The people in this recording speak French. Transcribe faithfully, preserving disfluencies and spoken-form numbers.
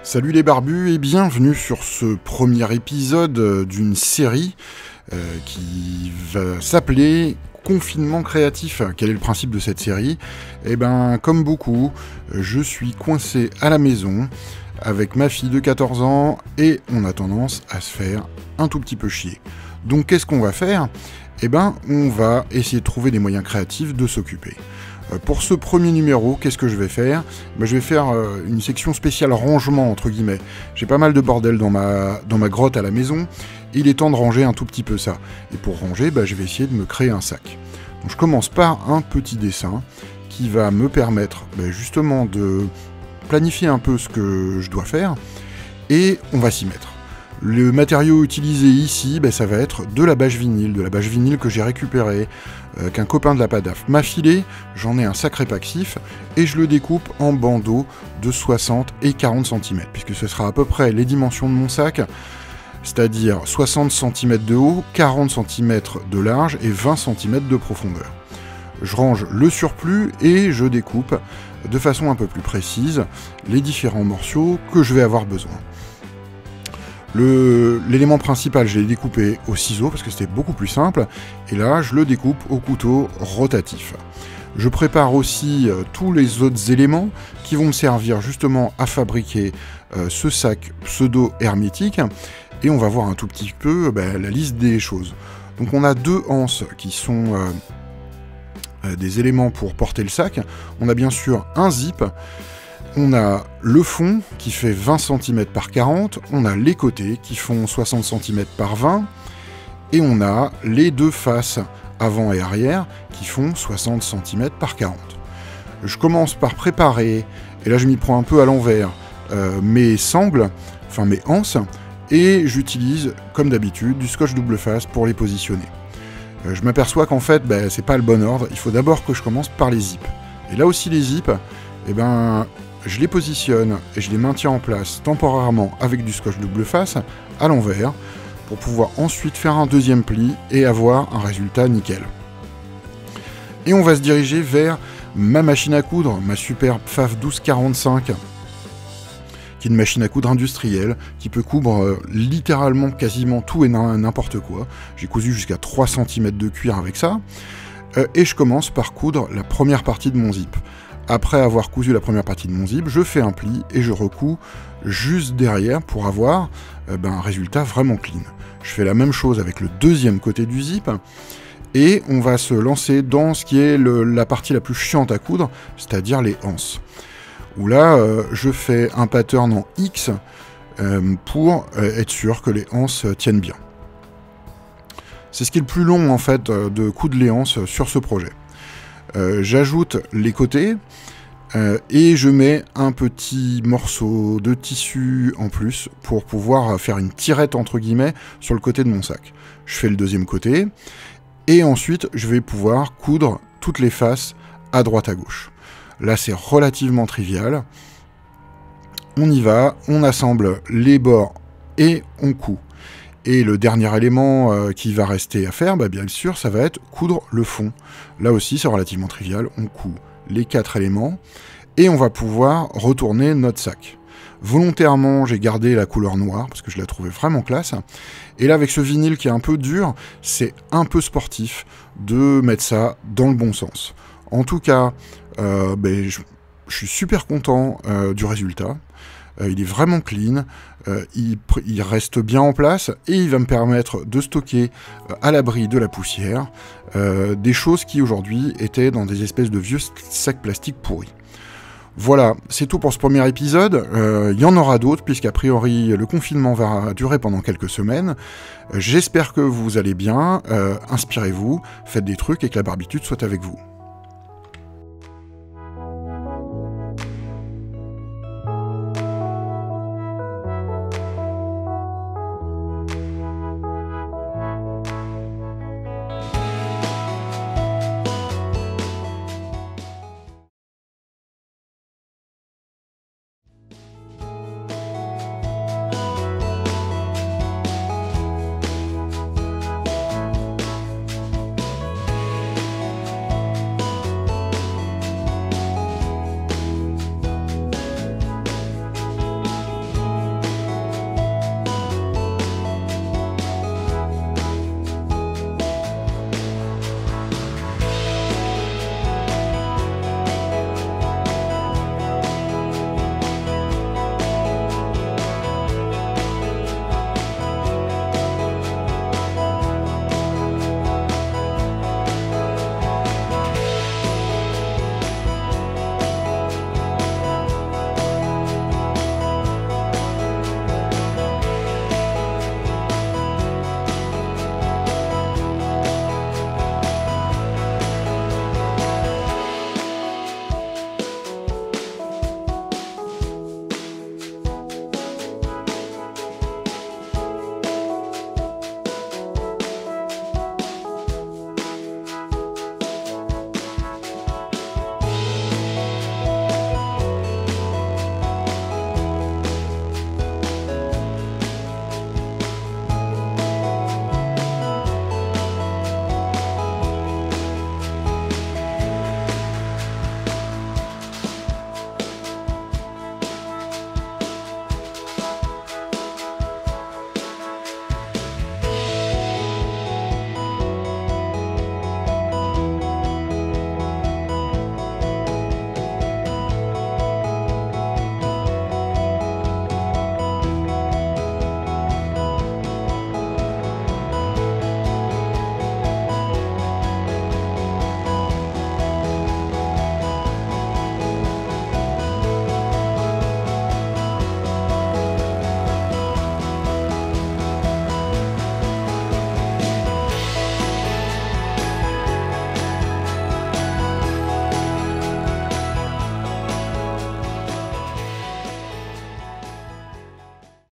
Salut les barbus et bienvenue sur ce premier épisode d'une série euh, qui va s'appeler Confinement créatif. Quel est le principe de cette série? Eh ben, comme beaucoup, je suis coincé à la maison avec ma fille de quatorze ans et on a tendance à se faire un tout petit peu chier. Donc qu'est-ce qu'on va faire? Eh ben, on va essayer de trouver des moyens créatifs de s'occuper. Pour ce premier numéro, qu'est-ce que je vais faire? ben, Je vais faire euh, une section spéciale rangement, entre guillemets. J'ai pas mal de bordel dans ma, dans ma grotte à la maison, et il est temps de ranger un tout petit peu ça. Et pour ranger, ben, je vais essayer de me créer un sac. Donc je commence par un petit dessin qui va me permettre ben, justement de planifier un peu ce que je dois faire, et on va s'y mettre. Le matériau utilisé ici, ben, ça va être de la bâche vinyle, de la bâche vinyle que j'ai récupérée, euh, qu'un copain de la Padaf m'a filé, j'en ai un sacré paxif, et je le découpe en bandeaux de soixante et quarante centimètres, puisque ce sera à peu près les dimensions de mon sac, c'est-à-dire soixante centimètres de haut, quarante centimètres de large et vingt centimètres de profondeur. Je range le surplus et je découpe de façon un peu plus précise les différents morceaux que je vais avoir besoin. L'élément principal, je l'ai découpé au ciseau parce que c'était beaucoup plus simple, et là je le découpe au couteau rotatif. Je prépare aussi euh, tous les autres éléments qui vont me servir justement à fabriquer euh, ce sac pseudo-hermétique, et on va voir un tout petit peu bah, la liste des choses. Donc on a deux anses qui sont euh, euh, des éléments pour porter le sac. On a bien sûr un zip. On a le fond qui fait vingt centimètres par quarante, on a les côtés qui font soixante centimètres par vingt, et on a les deux faces avant et arrière qui font soixante centimètres par quarante. Je commence par préparer, et là je m'y prends un peu à l'envers, euh, mes sangles, enfin mes anses, et j'utilise comme d'habitude du scotch double face pour les positionner. Euh, je m'aperçois qu'en fait bah, c'est pas le bon ordre, il faut d'abord que je commence par les zips. Et là aussi les zips, eh ben, je les positionne et je les maintiens en place temporairement avec du scotch double face à l'envers pour pouvoir ensuite faire un deuxième pli et avoir un résultat nickel. Et on va se diriger vers ma machine à coudre, ma superbe P F A F douze quarante-cinq, qui est une machine à coudre industrielle qui peut coudre euh, littéralement quasiment tout et n'importe quoi. J'ai cousu jusqu'à trois centimètres de cuir avec ça. Euh, et je commence par coudre la première partie de mon zip. Après avoir cousu la première partie de mon zip, je fais un pli et je recous juste derrière pour avoir euh, ben, un résultat vraiment clean. Je fais la même chose avec le deuxième côté du zip, et on va se lancer dans ce qui est le, la partie la plus chiante à coudre, c'est-à-dire les anses. Où là, euh, je fais un pattern en X euh, pour euh, être sûr que les anses tiennent bien. C'est ce qui est le plus long en fait de coudre les anses sur ce projet. Euh, j'ajoute les côtés euh, et je mets un petit morceau de tissu en plus pour pouvoir faire une tirette entre guillemets sur le côté de mon sac. Je fais le deuxième côté et ensuite je vais pouvoir coudre toutes les faces à droite à gauche. Là c'est relativement trivial. On y va, on assemble les bords et on coud. Et le dernier élément euh, qui va rester à faire, bah, bien sûr, ça va être coudre le fond. Là aussi, c'est relativement trivial. On coud les quatre éléments et on va pouvoir retourner notre sac. Volontairement, j'ai gardé la couleur noire parce que je la trouvais vraiment classe. Et là, avec ce vinyle qui est un peu dur, c'est un peu sportif de mettre ça dans le bon sens. En tout cas, euh, ben, je, je suis super content euh, du résultat. Euh, il est vraiment clean, euh, il, il reste bien en place et il va me permettre de stocker euh, à l'abri de la poussière euh, des choses qui aujourd'hui étaient dans des espèces de vieux sacs plastiques pourris. Voilà, c'est tout pour ce premier épisode. Euh, il y en aura d'autres puisqu'a priori le confinement va durer pendant quelques semaines. Euh, J'espère que vous allez bien, euh, inspirez-vous, faites des trucs et que la barbitude soit avec vous.